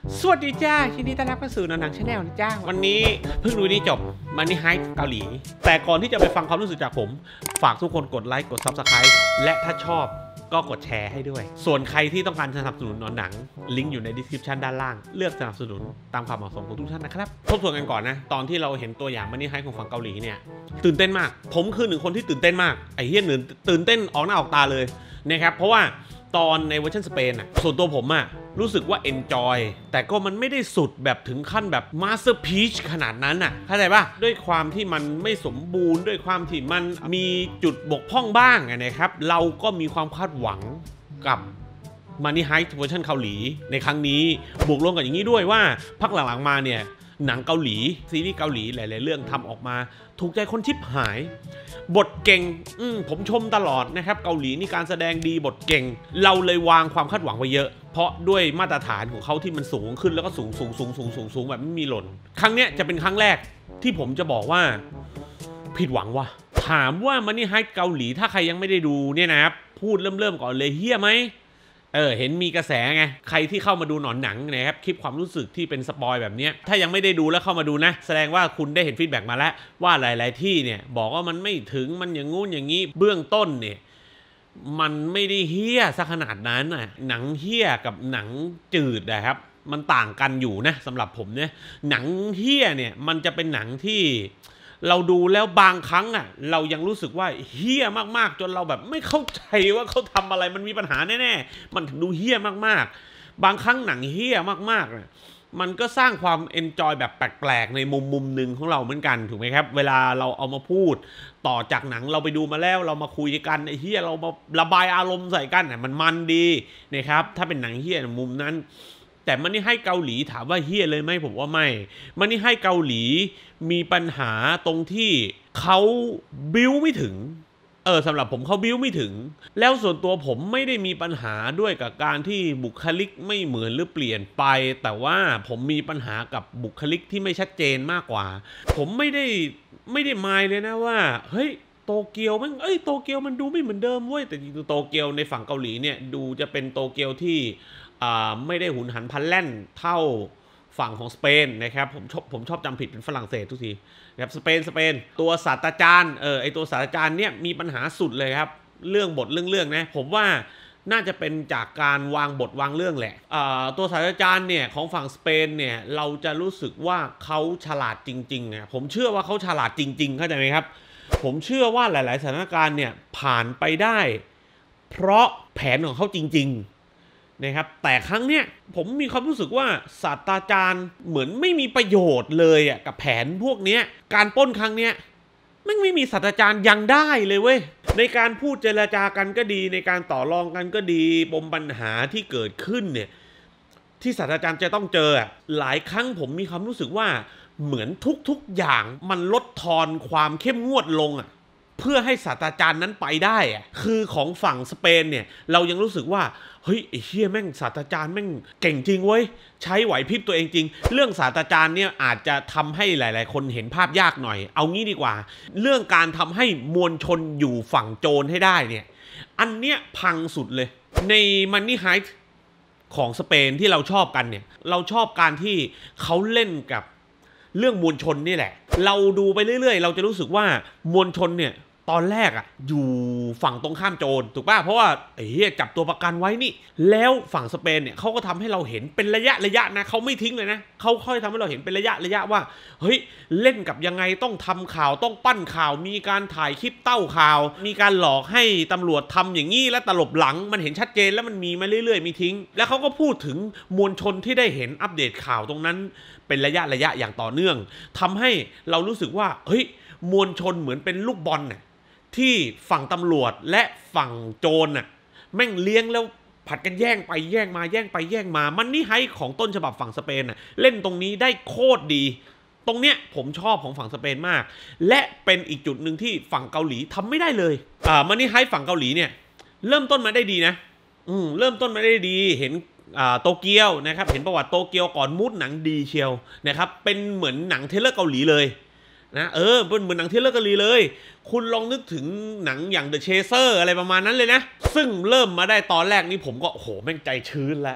สวัสดีจ้ายินดีต้อนรับเข้าสู่หนังชาแนลนะจ้าวันนี้เพิ่งดูนี่จบมันนี่ไฮเกาหลีแต่ก่อนที่จะไปฟังความรู้สึกจากผมฝากทุกคนกดไลค์กด Subscribe และถ้าชอบก็กดแชร์ให้ด้วยส่วนใครที่ต้องการสนับสนุนหนังลิงก์อยู่ใน description ด้านล่างเลือกสนับสนุนตามความเหมาะสมของทุกท่านนะครับทบทวนกันก่อนนะตอนที่เราเห็นตัวอย่างมันนี่ไฮของฝั่งเกาหลีเนี่ยตื่นเต้นมากผมคือหนึ่งคนที่ตื่นเต้นมากไอ้เหี้ยตื่นเต้นออกหน้าออกตาเลยนะครับเพราะว่าตอนในเวอร์ชันสเปนอ่ะส่วนตัวผมอ่ะรู้สึกว่า enjoy แต่ก็มันไม่ได้สุดแบบถึงขั้นแบบ masterpiece ขนาดนั้นอ่ะเข้าใจป่ะด้วยความที่มันไม่สมบูรณ์ด้วยความที่มันมีจุดบกพร่องบ้างนะครับเราก็มีความคาดหวังกับMoney Heist เวอร์ชันเกาหลีในครั้งนี้บวกรวมกับอย่างนี้ด้วยว่าพักหลังๆมาเนี่ยหนังเกาหลีซีรีส์เกาหลีหลายๆเรื่องทำออกมาถูกใจคนชิบหายบทเก่งผมชมตลอดนะครับเกาหลีนี่การแสดงดีบทเก่งเราเลยวางความคาดหวังไว้เยอะเพราะด้วยมาตรฐานของเขาที่มันสูงขึ้นแล้วก็สูงแบบไม่มีหล่นครั้งเนี้ยจะเป็นครั้งแรกที่ผมจะบอกว่าผิดหวังว่ะถามว่ามันนี่ไฮเกาหลีถ้าใครยังไม่ได้ดูเนี่ยนะครับพูดเริ่มก่อนเลยเฮี้ยไหมเห็นมีกระแสไงใครที่เข้ามาดูหนอนหนังนะครับคลิปความรู้สึกที่เป็นสปอยแบบนี้ถ้ายังไม่ได้ดูแล้วเข้ามาดูนะแสดงว่าคุณได้เห็นฟีดแบ็กมาแล้วว่าหลายๆที่เนี่ยบอกว่ามันไม่ถึงมันอย่างงู้นอย่างนี้เบื้องต้นเนี่ยมันไม่ได้เฮี้ยซะขนาดนั้นน่ะหนังเฮี้ยกับหนังจืดนะครับมันต่างกันอยู่นะสำหรับผมเนี่ยหนังเฮี้ยเนี่ยมันจะเป็นหนังที่เราดูแล้วบางครั้งอ่ะเรายังรู้สึกว่าเฮี้ยมากๆจนเราแบบไม่เข้าใจว่าเขาทำอะไรมันมีปัญหาแน่ๆมันถึงดูเฮี้ยมากๆบางครั้งหนังเฮี้ยมากๆเนี่ยมันก็สร้างความเอนจอยแบบแปลกๆในมุมหนึ่งของเราเหมือนกันถูกไหมครับเวลาเราเอามาพูดต่อจากหนังเราไปดูมาแล้วเรามาคุยกันไอ้เฮี้ยเรามาระบายอารมณ์ใส่กันเนี่ยมันดีนะครับถ้าเป็นหนังเฮี้ยมุมนั้นแต่มันนี่ให้เกาหลีถามว่าเฮี้ยเลยไหมผมว่าไม่มันนี่ให้เกาหลีมีปัญหาตรงที่เขาบิ้วไม่ถึงสำหรับผมเขาบิ้วไม่ถึงแล้วส่วนตัวผมไม่ได้มีปัญหาด้วยกับการที่บุคลิกไม่เหมือนหรือเปลี่ยนไปแต่ว่าผมมีปัญหากับบุคลิกที่ไม่ชัดเจนมากกว่าผมไม่ได้มายเลยนะว่าเฮ้ยโตเกียวมันโตเกียวมันดูไม่เหมือนเดิมเว้ยแต่จริงๆโตเกียวในฝั่งเกาหลีเนี่ยดูจะเป็นโตเกียวที่ไม่ได้หุนหันพลันแล่นเท่าฝั่งของสเปนนะครับผมชอบจำผิดเป็นฝรั่งเศสทุกทีนะครับสเปนตัวศาสตราจารย์ไอตัวศาสตราจารย์เนี่ยมีปัญหาสุดเลยครับเรื่องบทเรื่องนะผมว่าน่าจะเป็นจากการวางบทวางเรื่องแหละตัวศาสตราจารย์เนี่ยของฝั่งสเปนเนี่ยเราจะรู้สึกว่าเขาฉลาดจริงๆนะผมเชื่อว่าเขาฉลาดจริงๆเข้าใจไหมครับผมเชื่อว่าหลายๆสถานการณ์เนี่ยผ่านไปได้เพราะแผนของเขาจริงๆนะครับแต่ครั้งเนี้ยผมมีความรู้สึกว่าศาสตราจารย์เหมือนไม่มีประโยชน์เลยอ่ะกับแผนพวกเนี้ยการปล้นครั้งเนี้ยไม่มีศาสตราจารย์ยังได้เลยเว้ยในการพูดเจรจากันก็ดีในการต่อรองกันก็ดีปมปัญหาที่เกิดขึ้นเนี่ยที่ศาสตราจารย์จะต้องเจอหลายครั้งผมมีความรู้สึกว่าเหมือนทุกอย่างมันลดทอนความเข้มงวดลงอ่ะเพื่อให้ศาสตราจารย์นั้นไปได้อะคือของฝั่งสเปนเนี่ยเรายังรู้สึกว่าเฮ้ยไอ้เหี้ยแม่งศาสตราจารย์แม่งเก่งจริงเว้ยใช้ไหวพริบตัวเองจริงเรื่องศาสตราจารย์เนี่ยอาจจะทำให้หลายๆคนเห็นภาพยากหน่อยเอางี้ดีกว่าเรื่องการทำให้มวลชนอยู่ฝั่งโจรให้ได้เนี่ยอันเนี้ยพังสุดเลยใน Money Heist ของสเปนที่เราชอบกันเนี่ยเราชอบการที่เขาเล่นกับเรื่องมวลชนนี่แหละเราดูไปเรื่อยๆเราจะรู้สึกว่ามวลชนเนี่ยตอนแรกอยู่ฝั่งตรงข้ามโจรถูกป่ะเพราะว่าจับตัวประกันไว้นี่แล้วฝั่งสเปนเนี่ยเขาก็ทำให้เราเห็นเป็นระยะนะเขาไม่ทิ้งเลยนะเขาค่อยทำให้เราเห็นเป็นระยะว่าเฮ้ยเล่นกับยังไงต้องทำข่าวต้องปั้นข่าวมีการถ่ายคลิปเต้าข่าวมีการหลอกให้ตำรวจทำอย่างนี้และตลบหลังมันเห็นชัดเจนแล้วมันมีมาเรื่อยๆมีทิ้งแล้วเขาก็พูดถึงมวลชนที่ได้เห็นอัปเดตข่าวตรงนั้นเป็นระยะอย่างต่อเนื่องทำให้เรารู้สึกว่าเฮ้ยมวลชนเหมือนเป็นลูกบอลน่ะที่ฝั่งตำรวจและฝั่งโจรน่ะแม่งเลี้ยงแล้วผัดกันแย่งไปแย่งมามันนี่ไฮของต้นฉบับฝั่งสเปนน่ะเล่นตรงนี้ได้โคตรดีตรงเนี้ยผมชอบของฝั่งสเปนมากและเป็นอีกจุดหนึ่งที่ฝั่งเกาหลีทำไม่ได้เลยมันนี่ไฮฝั่งเกาหลีเนี่ยเริ่มต้นมาได้ดีนะเริ่มต้นมาได้ดีเห็นโตเกียวนะครับเห็นประวัติโตเกียวก่อนมูดหนังดีเชียวนะครับเป็นเหมือนหนังเทเลอร์เกาหลีเลยนะเป็นเหมือนหนังเทเลอร์เกาหลีเลยคุณลองนึกถึงหนังอย่าง The Chaser อะไรประมาณนั้นเลยนะซึ่งเริ่มมาได้ตอนแรกนี้ผมก็โอ้โหแม่งใจชื้นแล้ว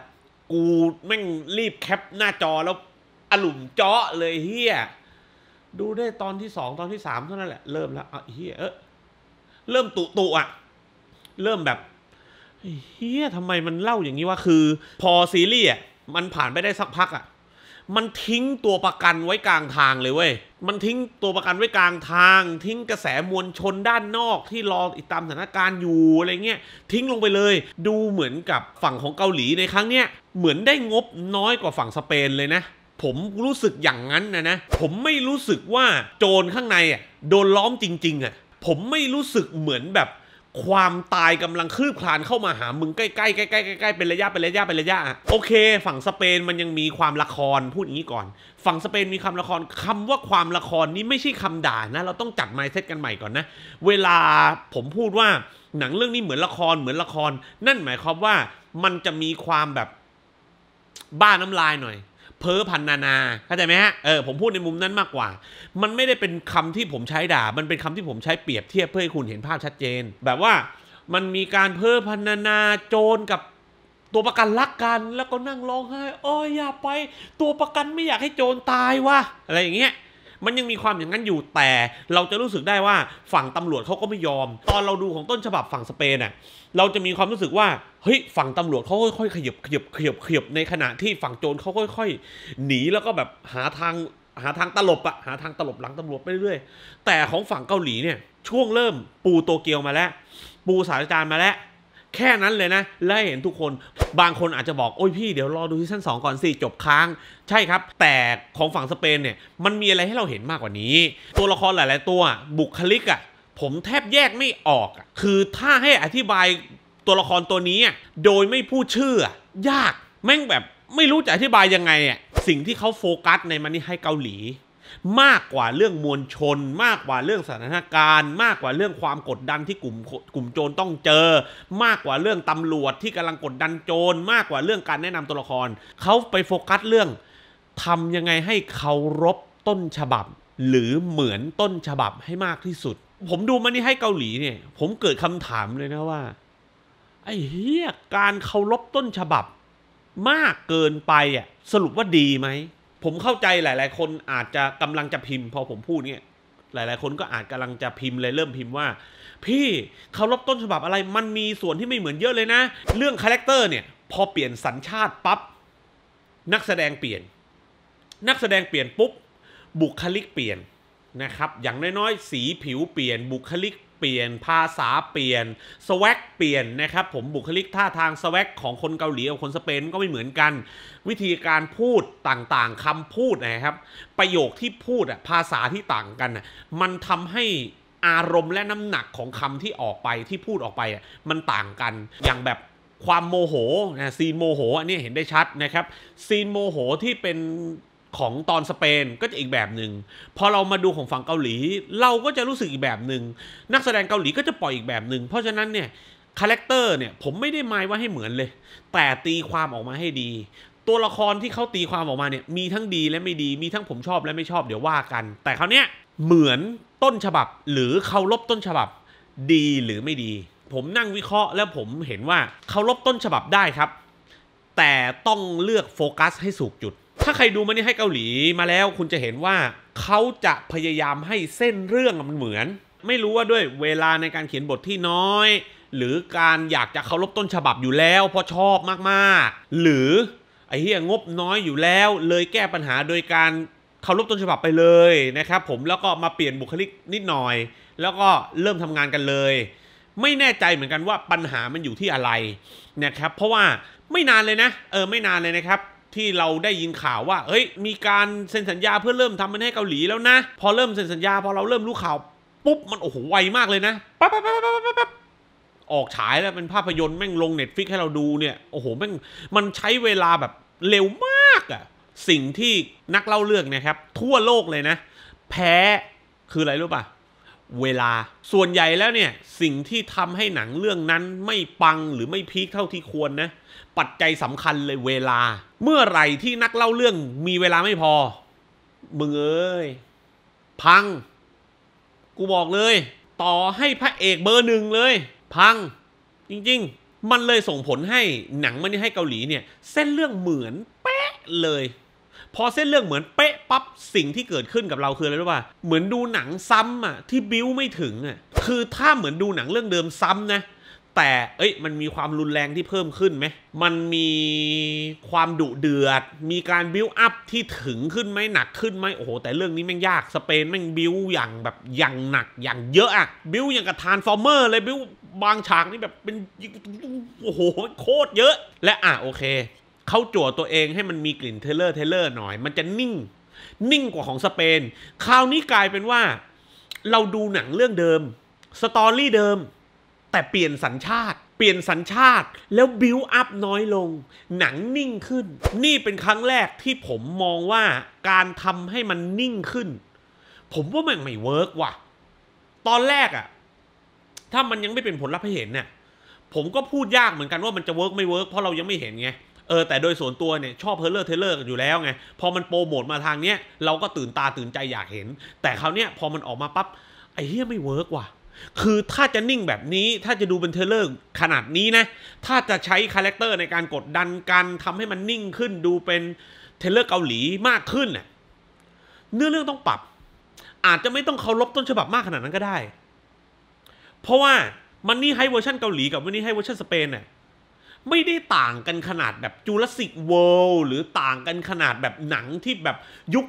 กูแม่งรีบแคปหน้าจอแล้วอลุ่มเจาะเลยเฮียดูได้ตอนที่2ตอนที่3เท่านั้นแหละเริ่มแล้วเฮียเริ่มตุอ่ะเริ่มแบบเฮียทำไมมันเล่าอย่างนี้วะคือพอซีรีส์มันผ่านไปได้สักพักมันทิ้งตัวประกันไว้กลางทางเลยเว้ยมันทิ้งตัวประกันไว้กลางทางทิ้งกระแสมวลชนด้านนอกที่รอติดตามสถานการณ์อยู่อะไรเงี้ยทิ้งลงไปเลยดูเหมือนกับฝั่งของเกาหลีในครั้งเนี้ยเหมือนได้งบน้อยกว่าฝั่งสเปนเลยนะผมรู้สึกอย่างนั้นนะผมไม่รู้สึกว่าโจรข้างในโดนล้อมจริงๆผมไม่รู้สึกเหมือนแบบความตายกำลังคลืบคลานเข้ามาหามึงใกล้ๆใกล้ๆเป็นระยะโอเคฝั่งสเปนมันยังมีความละครพูดอย่างนี้ก่อนฝั่งสเปนมีคำละครคำว่าความละครนี้ไม่ใช่คำด่านะเราต้องจัดไมน์เซตกันใหม่ก่อนนะเวลาผมพูดว่าหนังเรื่องนี้เหมือนละครนั่นหมายความว่ามันจะมีความแบบบ้าน้ำลายหน่อยเพ้อพันนาเข้าใจไหมฮะผมพูดในมุมนั้นมากกว่ามันไม่ได้เป็นคำที่ผมใช้ด่ามันเป็นคำที่ผมใช้เปรียบเทียบเพื่อให้คุณเห็นภาพชัดเจนแบบว่ามันมีการเพ้อพันนาโจรกับตัวประกันรักกันแล้วก็นั่งร้องไห้อย่าไปตัวประกันไม่อยากให้โจรตายวะอะไรอย่างเงี้ยมันยังมีความอย่างนั้นอยู่แต่เราจะรู้สึกได้ว่าฝั่งตำรวจเขาก็ไม่ยอมตอนเราดูของต้นฉบับฝั่งสเปนเราจะมีความรู้สึกว่าเฮ้ยฝั่งตำรวจเขาค่อยๆขยับในขณะที่ฝั่งโจรเขาค่อยๆหนีแล้วก็แบบหาทางตลบหาทางตลบหลังตำรวจไปเรื่อยแต่ของฝั่งเกาหลีเนี่ยช่วงเริ่มปูโตเกียวมาแล้วปูศาสตราจารย์มาแล้วแค่นั้นเลยนะและเห็นทุกคนบางคนอาจจะบอกโอ้ยพี่เดี๋ยวรอดูซีซั่น2ก่อนสิจบค้างใช่ครับแต่ของฝั่งสเปนเนี่ยมันมีอะไรให้เราเห็นมากกว่านี้ตัวละครหลายๆตัวบุคลิกผมแทบแยกไม่ออกคือถ้าให้อธิบายตัวละครตัวนี้โดยไม่พูดชื่อยากแม่งแบบไม่รู้จะอธิบายยังไงสิ่งที่เขาโฟกัสในมันนี่ให้เกาหลีมากกว่าเรื่องมวลชนมากกว่าเรื่องสถานการณ์มากกว่าเรื่องความกดดันที่กลุ่มโจรต้องเจอมากกว่าเรื่องตำรวจที่กำลังกดดันโจรมากกว่าเรื่องการแนะนำตัวละครเขาไปโฟกัสเรื่องทำยังไงให้เคารพต้นฉบับหรือเหมือนต้นฉบับให้มากที่สุดผมดูมันนี่ให้เกาหลีเนี่ยผมเกิดคำถามเลยนะว่าไอ้เหี้ยการเคารพต้นฉบับมากเกินไปสรุปว่าดีไหมผมเข้าใจหลายๆคนอาจจะกำลังจะพิมพ์พอผมพูดเนี่ยหลายๆคนก็อาจกำลังจะพิมพ์เลยเริ่มพิมพ์ว่าพี่เคารพต้นฉบับอะไรมันมีส่วนที่ไม่เหมือนเยอะเลยนะเรื่องคาแรคเตอร์เนี่ยพอเปลี่ยนสัญชาติปั๊บนักแสดงเปลี่ยนปุ๊บบุคลิกเปลี่ยนนะครับอย่างน้อยๆสีผิวเปลี่ยนบุคลิกเปลี่ยนภาษาเปลี่ยนสวักเปลี่ยนนะครับผมบุคลิกท่าทางสวักของคนเกาหลีกับคนสเปนก็ไม่เหมือนกันวิธีการพูดต่างๆคำพูดนะครับประโยคที่พูดภาษาที่ต่างกันมันทำให้อารมณ์และน้ำหนักของคำที่ออกไปที่พูดออกไปมันต่างกันอย่างแบบความโมโหซีนโมโหอันนี้เห็นได้ชัดนะครับซีนโมโหที่เป็นของตอนสเปนก็จะอีกแบบหนึ่งพอเรามาดูของฝั่งเกาหลีเราก็จะรู้สึกอีกแบบหนึ่งนักแสดงเกาหลีก็จะปล่อยอีกแบบหนึ่งเพราะฉะนั้นเนี่ยคาแรคเตอร์เนี่ยผมไม่ได้หมายว่าให้เหมือนเลยแต่ตีความออกมาให้ดีตัวละครที่เขาตีความออกมาเนี่ยมีทั้งดีและไม่ดีมีทั้งผมชอบและไม่ชอบเดี๋ยวว่ากันแต่คราวเนี้ยเหมือนต้นฉบับหรือเคารพต้นฉบับดีหรือไม่ดีผมนั่งวิเคราะห์แล้วผมเห็นว่าเคารพต้นฉบับได้ครับแต่ต้องเลือกโฟกัสให้ถูกจุดถ้าใครดูมันนี่ให้เกาหลีมาแล้วคุณจะเห็นว่าเขาจะพยายามให้เส้นเรื่องมันเหมือนไม่รู้ว่าด้วยเวลาในการเขียนบทที่น้อยหรือการอยากจะเคารพต้นฉบับอยู่แล้วเพราะชอบมากๆหรือไอ้เหี้ยงบน้อยอยู่แล้วเลยแก้ปัญหาโดยการเคารพต้นฉบับไปเลยนะครับผมแล้วก็มาเปลี่ยนบุคลิกนิดหน่อยแล้วก็เริ่มทำงานกันเลยไม่แน่ใจเหมือนกันว่าปัญหามันอยู่ที่อะไรนะครับเพราะว่าไม่นานเลยนะไม่นานเลยนะครับที่เราได้ยินข่าวว่าเฮ้ยมีการเซ็นสัญญาเพื่อเริ่มทำมันให้เกาหลีแล้วนะพอเริ่มเซ็นสัญญาพอเราเริ่มรู้ข่าวปุ๊บมันโอ้โหไวมากเลยนะปั๊บออกฉายแล้วเป็นภาพยนตร์แม่งลง Netflix ให้เราดูเนี่ยโอ้โหแม่งมันใช้เวลาแบบเร็วมากสิ่งที่นักเล่าเรื่องนะครับทั่วโลกเลยนะแพ้คืออะไรรู้ป่ะเวลาส่วนใหญ่แล้วเนี่ยสิ่งที่ทำให้หนังเรื่องนั้นไม่ปังหรือไม่พีคเท่าที่ควรนะปัจจัยสำคัญเลยเวลาเมื่อไหร่ที่นักเล่าเรื่องมีเวลาไม่พอมึงเอ้ยพังกูบอกเลยต่อให้พระเอกเบอร์ 1เลยพังจริงมันเลยส่งผลให้หนังมันนี่ให้เกาหลีเนี่ยเส้นเรื่องเหมือนเป๊ะเลยพอเส้นเรื่องเหมือนเป๊ะปั๊บสิ่งที่เกิดขึ้นกับเราคืออะไรรู้ป่ะเหมือนดูหนังซ้ำอ่ะที่บิ้วไม่ถึงอ่ะคือถ้าเหมือนดูหนังเรื่องเดิมซ้ำนะแต่มันมีความรุนแรงที่เพิ่มขึ้นไหมมันมีความดุเดือดมีการบิ้วอัพที่ถึงขึ้นไหมหนักขึ้นไหมโอ้โหแต่เรื่องนี้แม่งยากสเปนแม่งบิ้วอย่างแบบอย่างหนักอย่างเยอะอะบิ้วอย่างกับทรานส์ฟอร์เมอร์เลยบิ้วบางฉากนี่แบบเป็นโอ้โหโคตรเยอะและโอเคเขาจั่วตัวเองให้มันมีกลิ่นเทเลอร์หน่อยมันจะนิ่งกว่าของสเปนคราวนี้กลายเป็นว่าเราดูหนังเรื่องเดิมสตอรี่เดิมแต่เปลี่ยนสัญชาติแล้วบิวอัพน้อยลงหนังนิ่งขึ้นนี่เป็นครั้งแรกที่ผมมองว่าการทำให้มันนิ่งขึ้นผมว่ามันไม่เวิร์กว่ะตอนแรกอะถ้ามันยังไม่เป็นผลลัพธ์ให้เห็นเนี่ยผมก็พูดยากเหมือนกันว่ามันจะเวิร์กไม่เวิร์กเพราะเรายังไม่เห็นไงแต่โดยส่วนตัวเนี่ยชอบเทเลอร์อยู่แล้วไงพอมันโปรโมทมาทางเนี้ยเราก็ตื่นตาตื่นใจอยากเห็นแต่คราวเนี้ยพอมันออกมาปั๊บไอ้เหี้ยไม่เวิร์กว่ะคือถ้าจะนิ่งแบบนี้ถ้าจะดูเป็นเทเลอร์ขนาดนี้นะถ้าจะใช้คาแรคเตอร์ในการกดดันการทำให้มันนิ่งขึ้นดูเป็นเทเลอร์เกาหลีมากขึ้นน่ะเนื้อเรื่องต้องปรับอาจจะไม่ต้องเคารพต้นฉบับมากขนาดนั้นก็ได้เพราะว่ามันนี่ให้เวอร์ชันเกาหลีกับมันนี่ให้เวอร์ชันสเปนน่ะไม่ได้ต่างกันขนาดแบบจูราสสิกเวิลด์หรือต่างกันขนาดแบบหนังที่แบบยุค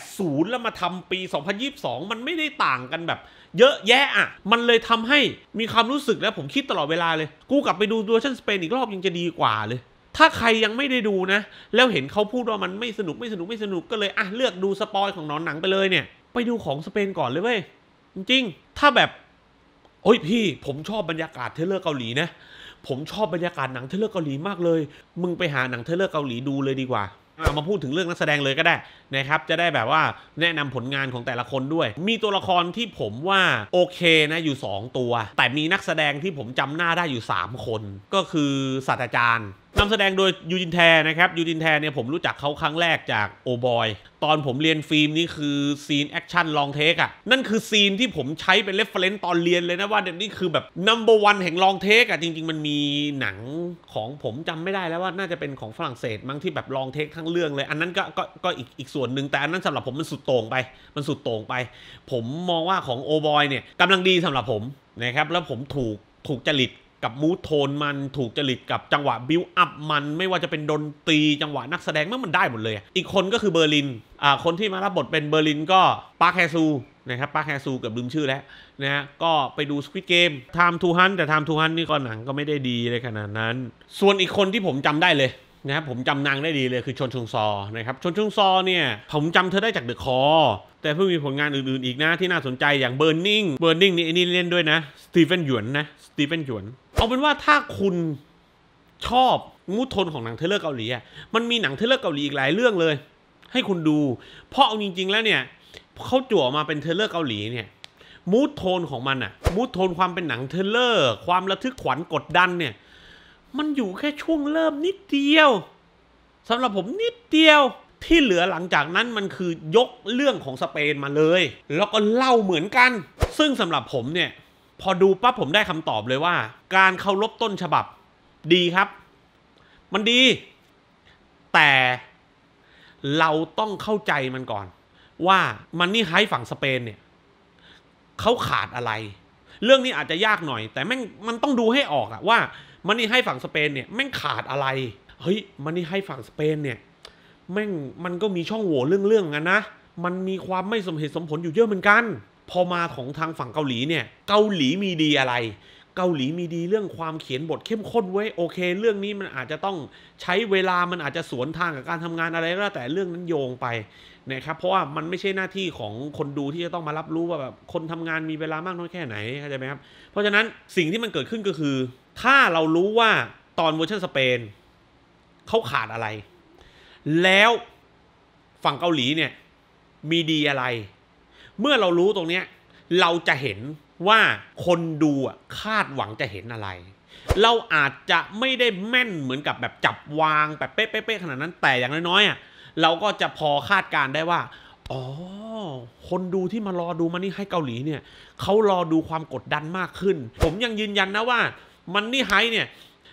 80แล้วมาทำปี2022มันไม่ได้ต่างกันแบบเยอะแยะมันเลยทำให้มีความรู้สึกแล้วผมคิดตลอดเวลาเลยกูกลับไปดูเวอร์ชันสเปนอีกรอบยังจะดีกว่าเลยถ้าใครยังไม่ได้ดูนะแล้วเห็นเขาพูดว่ามันไม่สนุกก็เลยเลือกดูสปอยของหนังไปเลยเนี่ยไปดูของสเปนก่อนเลยเว้ยจริงๆถ้าแบบโอ้ยพี่ผมชอบบรรยากาศเทเลอร์เกาหลีนะผมชอบบรรยากาศหนังเทเลอร์เกาหลีมากเลยมึงไปหาหนังเทเลอร์เกาหลีดูเลยดีกว่ามาพูดถึงเรื่องนักแสดงเลยก็ได้นะครับจะได้แบบว่าแนะนำผลงานของแต่ละคนด้วยมีตัวละครที่ผมว่าโอเคนะอยู่2ตัวแต่มีนักแสดงที่ผมจำหน้าได้อยู่3คนก็คือศาสตราจารย์นำแสดงโดยยูจินแทนะครับยูจินแทเนี่ยผมรู้จักเขาครั้งแรกจากโอบอยตอนผมเรียนฟิล์มนี่คือซีนแอคชั่นลองเทคนั่นคือซีนที่ผมใช้เป็นเรฟเฟรนซ์ตอนเรียนเลยนะว่านี่คือแบบ number one แห่งลองเทคจริงๆมันมีหนังของผมจำไม่ได้แล้วว่าน่าจะเป็นของฝรั่งเศสมั้งที่แบบลองเทคทั้งเรื่องเลยอันนั้นก็อีกส่วนหนึ่งแต่อันนั้นสำหรับผมมันสุดโต่งไปผมมองว่าของโอบอยเนี่ยกำลังดีสำหรับผมนะครับแล้วผมถูกจริตกับมูทโทนมันถูกจริตกับจังหวะบิวอัพมันไม่ว่าจะเป็นดนตรีจังหวะนักแสดงมันได้หมดเลยอีกคนก็คือเบอร์ลินคนที่มารับบทเป็นเบอร์ลินก็ปาร์คแฮซูนะครับปาร์คแฮซูเกือบลืมชื่อแล้วนะฮะก็ไปดู Squid Game Time to Hunt แต่ Time to Hunt นี่ก็หนังก็ไม่ได้ดีเลยขนาดนั้นส่วนอีกคนที่ผมจำได้เลยนะครับผมจำนางได้ดีเลยคือชนชุงซอนะครับชนชุงซอเนี่ยผมจำเธอได้จากเดอะคอแต่เพิ่งมีผลงานอื่นๆอีกนะที่น่าสนใจอย่าง Burning นี่เล่นด้วยนะสตีเฟนหยวนเอาเป็นว่าถ้าคุณชอบมูทโทนของหนังเทเลอร์เกาหลีมันมีหนังเทเลอร์เกาหลีอีกหลายเรื่องเลยให้คุณดูเพราะเอาจริงๆแล้วเนี่ยเขาจั่วมาเป็นเทเลอร์เกาหลีเนี่ยมูทโทนของมันมูทโทนความเป็นหนังเทเลอร์ความระทึกขวัญกดดันเนี่ยมันอยู่แค่ช่วงเริ่มนิดเดียวสำหรับผมนิดเดียวที่เหลือหลังจากนั้นมันคือยกเรื่องของสเปนมาเลยแล้วก็เล่าเหมือนกันซึ่งสำหรับผมเนี่ยพอดูปั๊บผมได้คำตอบเลยว่าการเคารพต้นฉบับดีครับมันดีแต่เราต้องเข้าใจมันก่อนว่ามันนี่ไฮฝั่งสเปนเนี่ยเขาขาดอะไรเรื่องนี้อาจจะยากหน่อยแต่มันต้องดูให้ออกว่ามันนี่ให้ฝั่งสเปนเนี่ยแม่งขาดอะไรเฮ้ยมันนี่ให้ฝั่งสเปนเนี่ยมันก็มีช่องโหว่เรื่องกันนะมันมีความไม่สมเหตุสมผลอยู่เยอะเหมือนกันพอมาของทางฝั่งเกาหลีเนี่ยเกาหลีมีดีอะไรเกาหลีมีดีเรื่องความเขียนบทเข้มข้นไว้โอเคเรื่องนี้มันอาจจะต้องใช้เวลามันอาจจะสวนทางกับการทำงานอะไรก็แล้วแต่เรื่องนั้นโยงไปนะครับเพราะว่ามันไม่ใช่หน้าที่ของคนดูที่จะต้องมารับรู้ว่าแบบคนทำงานมีเวลามากน้อยแค่ไหนเข้าใจไหมครับเพราะฉะนั้นสิ่งที่มันเกิดขึ้นก็คือถ้าเรารู้ว่าตอนเวอร์ชันสเปนเขาขาดอะไรแล้วฝั่งเกาหลีเนี่ยมีดีอะไรเมื่อเรารู้ตรงเนี้ยเราจะเห็นว่าคนดูคาดหวังจะเห็นอะไรเราอาจจะไม่ได้แม่นเหมือนกับแบบจับวางแบบเป๊ะๆขนาดนั้นแต่อย่างน้อยๆเราก็จะพอคาดการได้ว่าอ๋อคนดูที่มารอดูมันนี่ให้เกาหลีเนี่ยเขารอดูความกดดันมากขึ้นผมยังยืนยันนะว่ามันนี่ไฮเนี่ย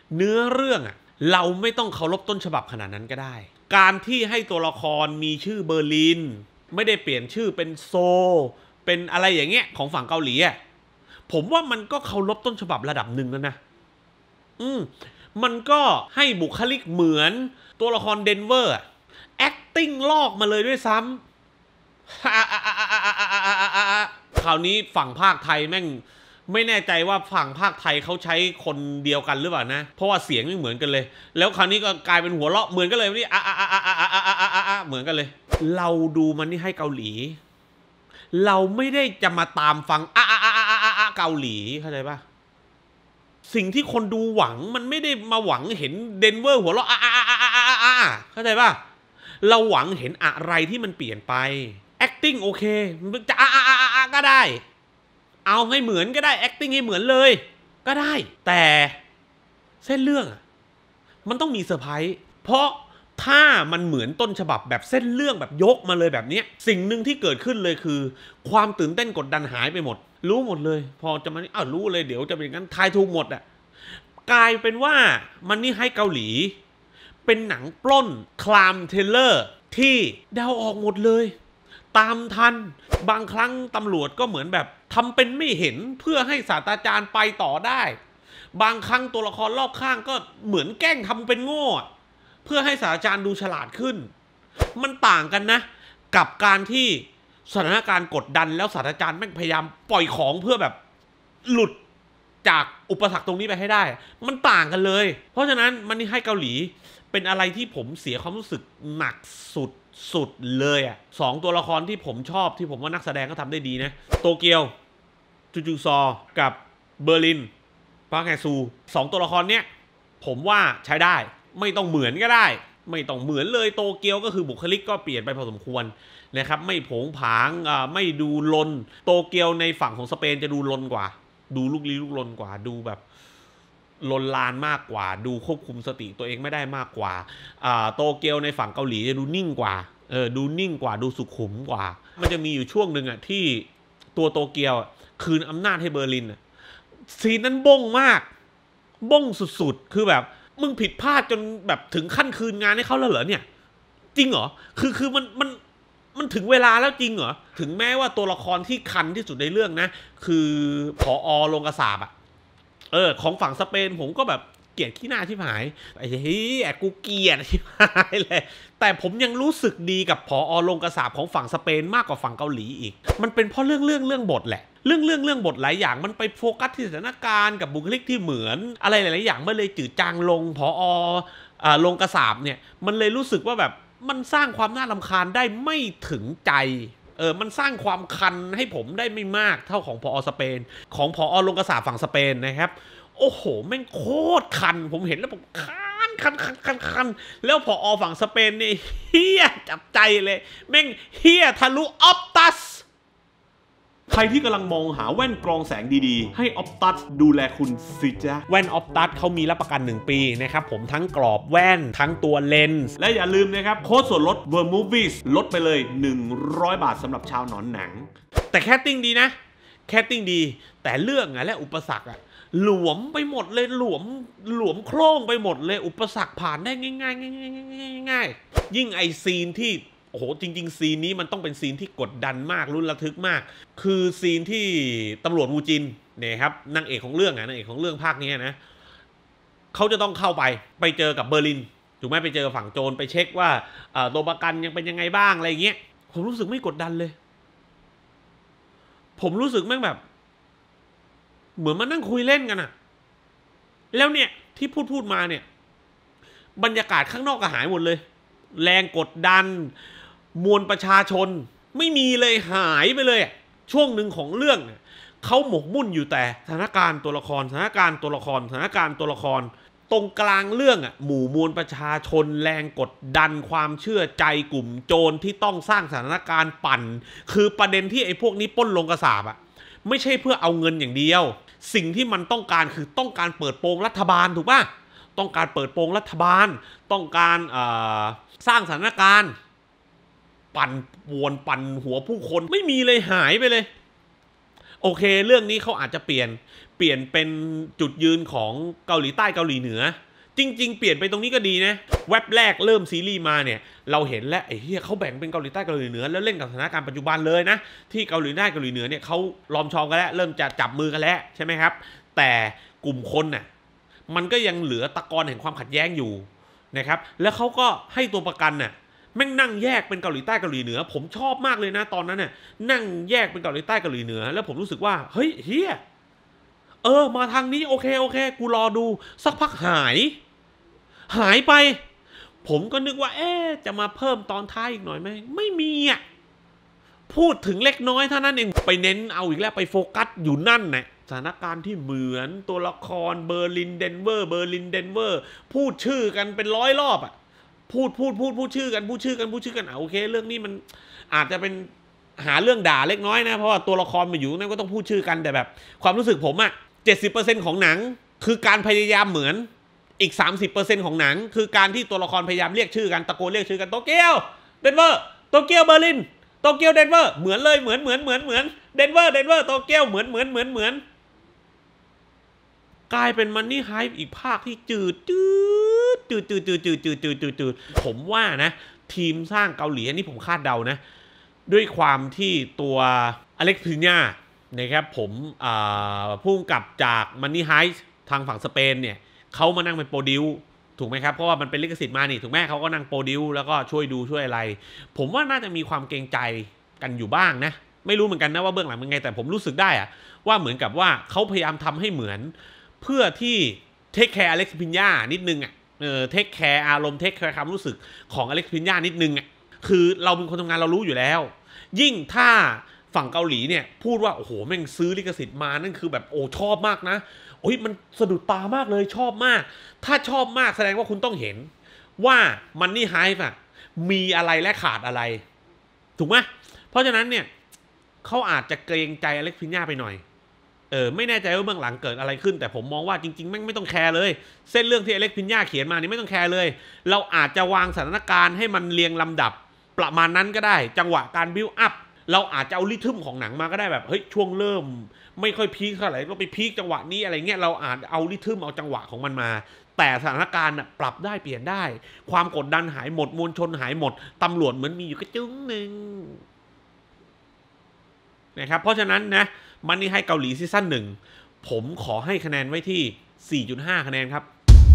เนื้อเรื่องอะเราไม่ต้องเคารพต้นฉบับขนาดนั้นก็ได้การที่ให้ตัวละครมีชื่อเบอร์ลินไม่ได้เปลี่ยนชื่อเป็นโซเป็นอะไรอย่างเงี้ยของฝั่งเกาหลีอะผมว่ามันก็เคารพต้นฉบับระดับหนึ่งแล้วนะมันก็ให้บุคลิกเหมือนตัวละครเดนเวอร์ acting ลอกมาเลยด้วยซ้ำคราวนี้ฝั่งภาคไทยแม่งไม่แน่ใจว่าฝั่งภาคไทยเขาใช้คนเดียวกันหรือเปล่านะเพราะว่าเสียงไม่เหมือนกันเลยแล้วคราวนี้ก็กลายเป็นหัวเราะเหมือนกันเลยนี่เหมือนกันเลยเราดูมันนี่ให้เกาหลีเราไม่ได้จะมาตามฟังเกาหลีเข้าใจปะสิ่งที่คนดูหวังมันไม่ได้มาหวังเห็นเดนเวอร์หัวเราะเข้าใจปะเราหวังเห็นอะไรที่มันเปลี่ยนไป acting โอเคจะก็ได้เอาให้เหมือนก็ได้ acting ให้เหมือนเลยก็ได้แต่เส้นเรื่องมันต้องมีเซอร์ไพรส์เพราะถ้ามันเหมือนต้นฉบับแบบเส้นเรื่องแบบยกมาเลยแบบนี้สิ่งหนึ่งที่เกิดขึ้นเลยคือความตื่นเต้นกดดันหายไปหมดรู้หมดเลยพอจะมารู้เลยเดี๋ยวจะเป็นงั้นทายถูกหมดกลายเป็นว่ามันนี่ให้เกาหลีเป็นหนังปล้นคลามเทเลอร์ที่เดาออกหมดเลยตามทันบางครั้งตำรวจก็เหมือนแบบทำเป็นไม่เห็นเพื่อให้ศาสตราจารย์ไปต่อได้บางครั้งตัวละครรอบข้างก็เหมือนแกล้งทำเป็นโง่เพื่อให้ศาสตราจารย์ดูฉลาดขึ้นมันต่างกันนะกับการที่สถานการณ์กดดันแล้วศาสตราจารย์แม่งพยายามปล่อยของเพื่อแบบหลุดจากอุปสรรคตรงนี้ไปให้ได้มันต่างกันเลยเพราะฉะนั้นมันนี่ให้เกาหลีเป็นอะไรที่ผมเสียความรู้สึกหนักสุดเลยสองตัวละครที่ผมชอบที่ผมว่านักแสดงก็ทำได้ดีนะโตเกียวจูซอกับเบอร์ลินปาร์คแฮซูสองตัวละครเนี้ยผมว่าใช้ได้ไม่ต้องเหมือนก็ได้ไม่ต้องเหมือนเลยโตเกียวก็คือบุคลิกก็เปลี่ยนไปพอสมควรนะครับไม่โผงผางไม่ดูลนโตเกียวในฝั่งของสเปนจะดูลนกว่าดูลุกลี้ลุกลนกว่าดูแบบลนลานมากกว่าดูควบคุมสติตัวเองไม่ได้มากกว่าโตเกียวในฝั่งเกาหลีจะดูนิ่งกว่าดูนิ่งกว่าดูสุขุมกว่ามันจะมีอยู่ช่วงหนึ่งที่ตัวโตเกียวคืนอำนาจให้เบอร์ลินซีนนั้นบ้งมากบ้งสุดๆคือแบบมึงผิดพลาดจนแบบถึงขั้นคืนงานให้เขาแล้วเหรอเนี่ยจริงเหรอคือมันถึงเวลาแล้วจริงเหรอถึงแม้ว่าตัวละครที่คันที่สุดในเรื่องนะคือผอ.โรงกษาปของฝั่งสเปนผมก็แบบเกลียดขี้หน้าชิบหายไอ้เฮ้ยกูเกลียดชิบหายเลยแต่ผมยังรู้สึกดีกับผอ.โรงกษาของฝั่งสเปนมากกว่าฝั่งเกาหลีอีกมันเป็นเพราะเรื่องบทแหละเรื่องบทหลายอย่างมันไปโฟกัสที่สถานการณ์กับบุคลิกที่เหมือนอะไรหลายๆอย่างมันเลยจืดจางลงผอ.โรงกษาเนี่ยมันเลยรู้สึกว่าแบบมันสร้างความน่ารำคาญได้ไม่ถึงใจมันสร้างความคันให้ผมได้ไม่มากเท่าของผอ.สเปนของผอ.โรงกษาฝั่งสเปนนะครับโอ้โหแม่งโคตรคันผมเห็นแล้วผมคันแล้วผอ.ฝั่งสเปนเนี่ยเฮี้ยจับใจเลยแม่งเฮี้ยทะลุออปตัสใครที่กำลังมองหาแว่นกรองแสงดีๆให้ออปตัสดูแลคุณสิจ๊ะแว่นออปตัสเขามีรับประกัน1 ปีนะครับผมทั้งกรอบแว่นทั้งตัวเลนส์และอย่าลืมนะครับโค้ดส่วนลด Vermovies ลดไปเลย100 บาทสำหรับชาวหนอนหนังแต่แคสติ้งดีนะแคสติ้งดีแต่เรื่องและอุปสรรคหลวมไปหมดเลยหลวมโคร่งไปหมดเลยอุปสรรคผ่านได้ง่ายยิ่งไอซีนที่โอ้โหจริงๆซีนนี้มันต้องเป็นซีนที่กดดันมากลุ้นระทึกมากคือซีนที่ตำรวจวูจินเนี่ยครับนางเอกของเรื่องนางเอกของเรื่องภาคนี้นะเขาจะต้องเข้าไปเจอกับเบอร์ลินถูกไหมไปเจอฝั่งโจรไปเช็คว่าตัวประกันยังเป็นยังไงบ้างอะไรเงี้ยผมรู้สึกไม่กดดันเลยผมรู้สึกแม่งแบบเหมือนมานั่งคุยเล่นกันแล้วเนี่ยที่พูดมาเนี่ยบรรยากาศข้างนอกก็หายหมดเลยแรงกดดันมวลประชาชนไม่มีเลยหายไปเลยช่วงหนึ่งของเรื่องเขาหมกมุ่นอยู่แต่สถานการณ์ตัวละครตรงกลางเรื่องหมู่มวลประชาชนแรงกดดันความเชื่อใจกลุ่มโจรที่ต้องสร้างสถานการณ์ปั่นคือประเด็นที่ไอ้พวกนี้ปล้นโรงกษาปไม่ใช่เพื่อเอาเงินอย่างเดียวสิ่งที่มันต้องการคือต้องการเปิดโปงรัฐบาลถูกป่ะต้องการเปิดโปงรัฐบาลต้องการสร้างสถานการณ์ปั่นหัวผู้คนไม่มีเลยหายไปเลยโอเคเรื่องนี้เขาอาจจะเปลี่ยนเป็นจุดยืนของเกาหลีใต้เกาหลีเหนือจริงๆเปลี่ยนไปตรงนี้ก็ดีนะเว็บแรกเริ่มซีรีส์มาเนี่ยเราเห็นแล้วไอ้เหี้ยเขาแบ่งเป็นเกาหลีใต้เกาหลีเหนือแล้วเล่นกับสถานการณ์ปัจจุบันเลยนะที่เกาหลีใต้เกาหลีเหนือเนี่ยเขาล้อมชองกันแล้วเริ่มจะจับมือกันแล้วใช่ไหมครับแต่กลุ่มคนน่ะมันก็ยังเหลือตะกอนแห่งความขัดแย้งอยู่นะครับแล้วเขาก็ให้ตัวประกันน่ะแม่งนั่งแยกเป็นเกาหลีใต้เกาหลีเหนือผมชอบมากเลยนะตอนนั้นน่ะนั่งแยกเป็นเกาหลีใต้เกาหลีเหนือแล้วผมรู้สึกว่าเฮ้ยเฮียมาทางนี้โอเคกูรอดูสักพักหายไปผมก็นึกว่าจะมาเพิ่มตอนท้ายอีกหน่อยไหมไม่มีอ่ะพูดถึงเล็กน้อยเท่านั้นเองไปเน้นเอาอีกแล้วไปโฟกัสอยู่นั่นแหละสถานการณ์ที่เหมือนตัวละครเบอร์ลินเดนเวอร์พูดชื่อกันเป็น100 รอบอ่ะพูดชื่อกันโอเคเรื่องนี้มันอาจจะเป็นหาเรื่องด่าเล็กน้อยนะเพราะว่าตัวละครมาอยู่นั่นก็ต้องพูดชื่อกันแต่แบบความรู้สึกผมอ่ะ 70% ของหนังคือการพยายามเหมือนอีก 30% ของหนังคือการที่ตัวละครพยายามเรียกชื่อกันตะโกนเรียกชื่อกันโตเกียวเดนเวอร์โตเกียวเบอร์ลินโตเกียวเดนเวอร์เหมือนเลยเหมือนเดนเวอร์โตเกียวเหมือนกลายเป็นมันนี่ไฮป์อีกภาคที่จืดผมว่านะทีมสร้างเกาหลีอันนี้ผมคาดเดานะด้วยความที่ตัวอเล็กซ์พิญญานะครับผมพุ่งกลับจากมันนี่ไฮป์ทางฝั่งสเปนเนี่ยเขามานั่งเป็นโปรดิวถูกไหมครับเพราะว่ามันเป็นลิขสิทธิ์มานี่ถูกไหมเขาก็นั่งโปรดิวแล้วก็ช่วยดูช่วยอะไรผมว่าน่าจะมีความเกรงใจกันอยู่บ้างนะไม่รู้เหมือนกันนะว่าเบื้องหลังเป็นไงแต่ผมรู้สึกได้อะว่าเหมือนกับว่าเขาพยายามทำให้เหมือนเพื่อที่เทคแคร์อเล็กซ์พิญญานิดนึงอ่ะเทคแคร์อารมณ์เทคแคร์ความรู้สึกของอเล็กซ์พิญญานิดนึงอ่ะคือเราเป็นคนทำงานเรารู้อยู่แล้วยิ่งถ้าฝั่งเกาหลีเนี่ยพูดว่าโอ้โหแม่งซื้อลิขสิทธิ์มานั่นคือแบบโอ้ชอบมากนะโอ้ยมันสะดุดตามากเลยชอบมากถ้าชอบมากแสดงว่าคุณต้องเห็นว่ามันนี่ไฮป์อะมีอะไรและขาดอะไรถูกไหมเพราะฉะนั้นเนี่ยเขาอาจจะเกรงใจอเล็กซ์พิญญาไปหน่อยไม่แน่ใจว่าเบื้องหลังเกิดอะไรขึ้นแต่ผมมองว่าจริงๆไม่ต้องแคร์เลยเส้นเรื่องที่อเล็กซ์พิญญาเขียนมานี่ไม่ต้องแคร์เลยเราอาจจะวางสถานการณ์ให้มันเรียงลำดับประมาณนั้นก็ได้จังหวะการบิวอัพเราอาจจะเอาริทึมของหนังมาก็ได้แบบเฮ้ยช่วงเริ่มไม่ค่อยพีคเท่าไหร่เราไปพีคจังหวะนี้อะไรเงี้ยเราอาจเอาริทึมเอาจังหวะของมันมาแต่สถานการณ์ปรับได้เปลี่ยนได้ความกดดันหายหมดมวลชนหายหมดตำรวจเหมือนมีอยู่กระจึงหนึ่งนะครับเพราะฉะนั้นนะมันนี่ให้เกาหลีซีซั่น1ผมขอให้คะแนนไว้ที่ 4.5 คะแนนครับ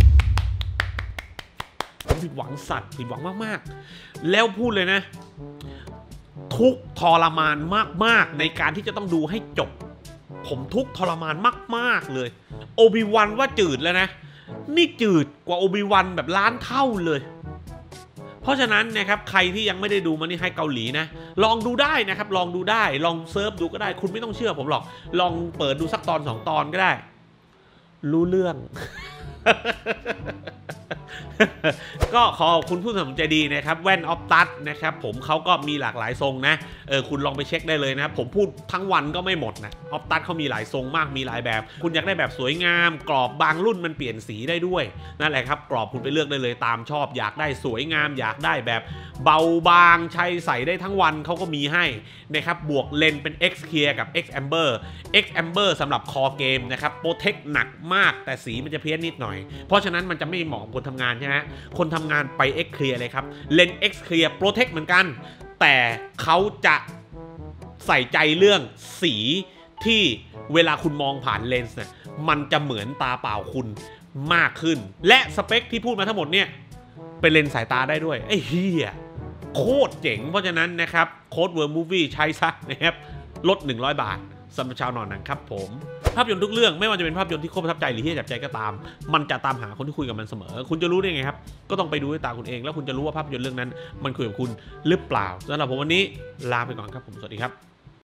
ผมผิดหวังสัตว์ผิดหวังมากๆแล้วพูดเลยนะทุกทรมานมากๆในการที่จะต้องดูให้จบผมทุกทรมานมากๆเลยโอบิวันว่าจืดแล้วนะนี่จืดกว่าโอบิวันแบบล้านเท่าเลยเพราะฉะนั้นนะครับใครที่ยังไม่ได้ดูมันนี่ให้เกาหลีนะลองดูได้นะครับลองดูได้ลองเซิร์ฟดูก็ได้คุณไม่ต้องเชื่อผมหรอกลองเปิดดูสักตอน2 ตอนก็ได้รู้เรื่อง ก็ขอบคุณผู้สนใจดีนะครับแว่นออฟตัสนะครับผมเขาก็มีหลากหลายทรงนะคุณลองไปเช็คได้เลยนะครับผมพูดทั้งวันก็ไม่หมดนะออฟตัสเขามีหลายทรงมากมีหลายแบบคุณอยากได้แบบสวยงามกรอบบางรุ่นมันเปลี่ยนสีได้ด้วยนั่นแหละครับกรอบคุณไปเลือกได้เลยตามชอบอยากได้สวยงามอยากได้แบบเบาบางใช้ใส่ได้ทั้งวันเขาก็มีให้นะครับบวกเลนเป็น X Clear กับ X Amber สำหรับคอเกมนะครับโปรเทคหนักมากแต่สีมันจะเพี้ยนนิดหน่อยเพราะฉะนั้นมันจะไม่เหมาะกับคนทำงานใช่ไหมคนทำงานไป X Clear เลยครับเลน X Clear Protect เหมือนกันแต่เขาจะใส่ใจเรื่องสีที่เวลาคุณมองผ่านเลนส์เนี่ยมันจะเหมือนตาเปล่าคุณมากขึ้นและสเปคที่พูดมาทั้งหมดเนี่ยเป็นเลนส์สายตาได้ด้วยไอ้เหี้ยโคตรเจ๋งเพราะฉะนั้นนะครับโค้ด World Movie ใช้ซะนะครับลด100 บาทสำหรับชาวนอนหนังครับผมภาพยนตร์ทุกเรื่องไม่ว่าจะเป็นภาพยนตร์ที่โคตรประทับใจหรือที่จับใจก็ตามมันจะตามหาคนที่คุยกับมันเสมอคุณจะรู้ได้ไงครับก็ต้องไปดูด้วยตาคุณเองแล้วคุณจะรู้ว่าภาพยนตร์เรื่องนั้นมันคุยกับคุณหรือเปล่าสำหรับผมวันนี้ลาไปก่อนครับผมสวัสดีครับ